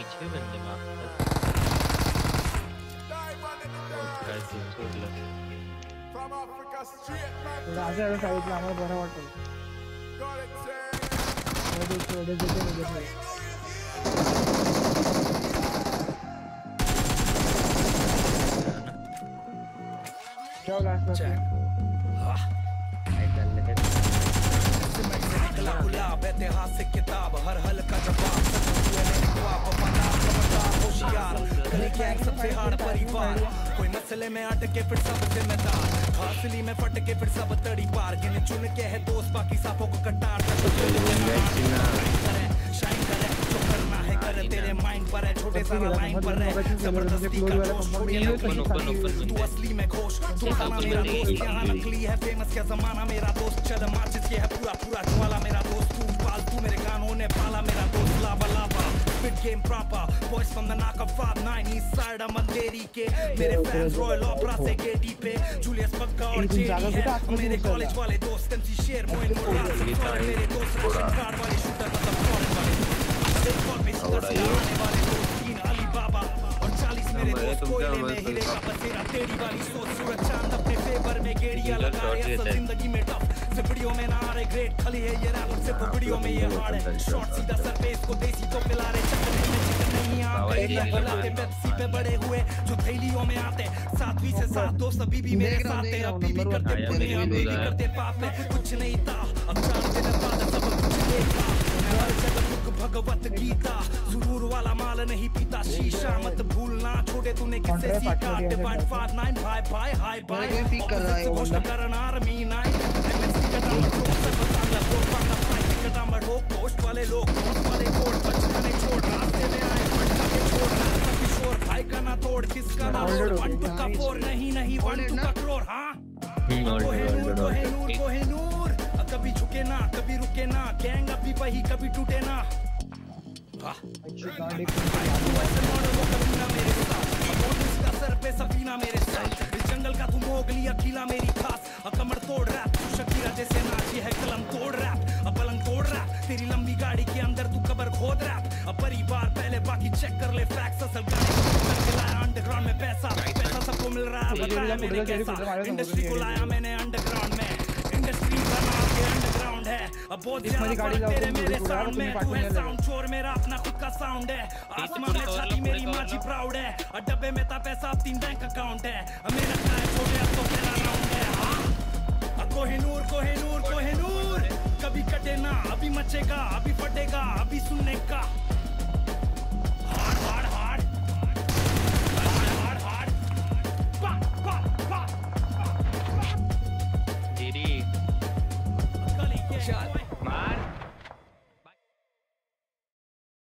पीछे बंदे मारता कैसे छोड़ लो राजा का साइड ला हमारा बड़ा वाटर वो छोड़े देते मुझे क्या लास्ट में गुलाब ऐतिहासिक किताब हर हल का जवाब होशियार गली गैंग सबसे हार्ड परिवार कोई मसले में अटके फिर सब जिम्मेदार हासिली में फटके फिर सब तड़ी पार गिने चुन के है दोस्त बाकी सांपों को कटार शाइन करे जो करना है कर तेरे माइंड पर है छोटे सारा लाइन पर है जबरदस्ती का जोश छोड़िए तू असली में खुश तू खाना मेरा दोस्त यहाँ नकली है फेमस क्या जमाना मेरा दोस्त चल माचिस के है पूरा पूरा ज्वाला मेरा दोस्त तू पालतू मेरे कानों ने पाला मेरा दोस्त lava lava fit game proper boys from the knock of 59 east side मंदेरी के मेरे फैंस रॉयल ओपरा से गेटी पे जूलियस पक्का और जेडी है मेरे कॉलेज वाले दोस्त एमसी शेर मोइन मुराद मेरे दोस्त राशन कार्ड वाले शूटर मतलब फॉरेन वाले अली बाबा और 40 मेरे दोस्त कोयले में हीरे का बसेरा तेरी वाली सोच सूरज चांद अपने फेवर में गेड़ियां लगा रहे असल जिंदगी में टफ वीडियो में ना आ रहे ग्रेट खली है ये रैपर सिर्फ वीडियो में ये हार्ड है शॉर्ट सीधा सरफेस को देसी तो पिला रहे चक्कर में चिकन नहीं आते बुलाते पेप्सी पे बड़े हुए जो थैलियों में आते 7वीं से 7 दोस्त अभी भी मेरे साथ है अभी भी करते पुण्य अभी भी करते पाप है कुछ नहीं था अब 4 दिन बाद सब कुछ देखा हर जगह भगवत गीता सुरूर वाला माल नहीं पीता शीशा मत भूलना छोड़े तूने किससे सीखा डिवाइड 59 भाई भाई हाई भाई घोषणा करना आर्मी 9 एमएससी का नाम तो सब बताना तो पाना फाइट का नाम हो पोस्ट वाले लोग पोस्ट वाले कोड बचने छोड़ रास्ते में आए पटका के छोड़ रास्ता किशोर भाई का ना तोड़ किसका ना रोड 1 2 का 4 नहीं 1 2 का करोड़ हां कोहिनूर कभी झुके ना कभी रुके ना गैंग अभी वही कभी टूटे ना सर पे सफीना मेरे साथ जंगल का तू मोगली अकेला मेरी खास कमर तोड़ रैप तू शकीरा जैसे नाची है कलम तोड़ रैप पलंग तोड़ रैप तेरी लंबी गाड़ी के अंदर तू कबर खोद रैप परिवार पहले बाकी चेक कर ले फैक्स असल गाड़ी अंडरग्राउंड में पैसा सबको मिल रहा है बताया मैंने कैसा इंडस्ट्री को लाया मैंने अंडरग्राउंड में इंडस्ट्री बना के अंडरग्राउंड है अब बहुत ज्यादा तेरे मेरे साउंड में तू है साउंड चोर मेरा अपना खुद का साउंड है आसमान में छाती मेरी माँ जी प्राउड है डब्बे में था पैसा 3 बैंक अकाउंट है मेरा काय छोटे अब तो पहला राउंड है कोहिनूर कोहिनूर कोहिनूर कभी कटे ना अभी मचेगा अभी फटेगा अभी